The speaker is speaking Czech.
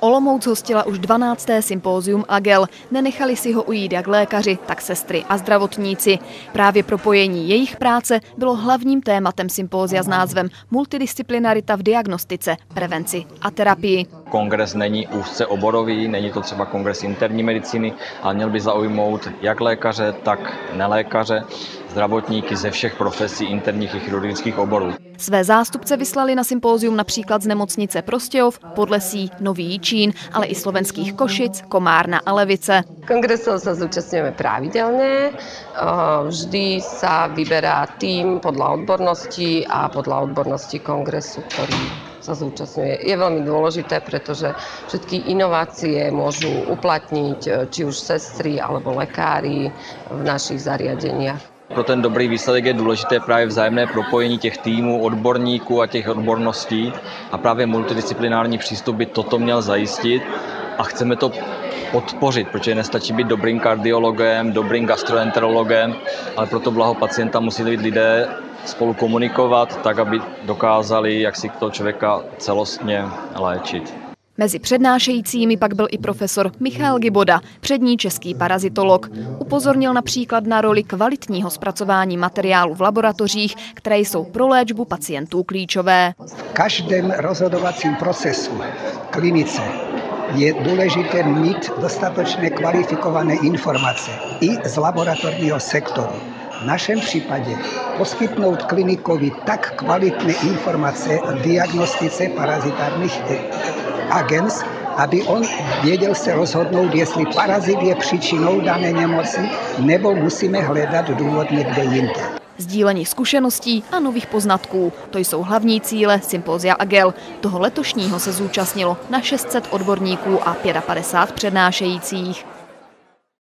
Olomouc hostila už 12. sympózium AGEL. Nenechali si ho ujít jak lékaři, tak sestry a zdravotníci. Právě propojení jejich práce bylo hlavním tématem sympózia s názvem Multidisciplinarita v diagnostice, prevenci a terapii. Kongres není úzce oborový, není to třeba kongres interní medicíny, ale měl by zaujmout jak lékaře, tak nelékaře, zdravotníky ze všech profesí interních i chirurgických oborů. Své zástupce vyslali na sympózium například z nemocnice Prostějov, Podlesí, Nový Jičín, ale i slovenských Košic, Komárna a Levice. Kongresov sa zúčastňujeme pravidelne. Vždy sa vyberá tým podľa odbornosti a podľa odbornosti kongresu, ktorý sa zúčastňuje. Je veľmi dôležité, pretože všetky inovácie môžu uplatniť či už sestry alebo lekári v našich zariadeniach. Pro ten dobrý výsledek je důležité právě vzájemné propojení těch týmů, odborníků a těch odborností a právě multidisciplinární přístup by toto měl zajistit a chceme to podpořit, protože nestačí být dobrým kardiologem, dobrým gastroenterologem, ale pro to blaho pacienta musí být lidé spolu komunikovat tak, aby dokázali, jak si toho člověka celostně léčit. Mezi přednášejícími pak byl i profesor Michal Giboda, přední český parazitolog. Upozornil například na roli kvalitního zpracování materiálu v laboratořích, které jsou pro léčbu pacientů klíčové. V každém rozhodovacím procesu klinice je důležité mít dostatečně kvalifikované informace i z laboratorního sektoru. V našem případě poskytnout klinikovi tak kvalitné informace o diagnostice parazitárních agens, aby on věděl se rozhodnout, jestli parazit je příčinou dané nemoci, nebo musíme hledat důvod někde jinde. Sdílení zkušeností a nových poznatků, to jsou hlavní cíle sympózia AGEL. Toho letošního se zúčastnilo na 600 odborníků a 55 přednášejících.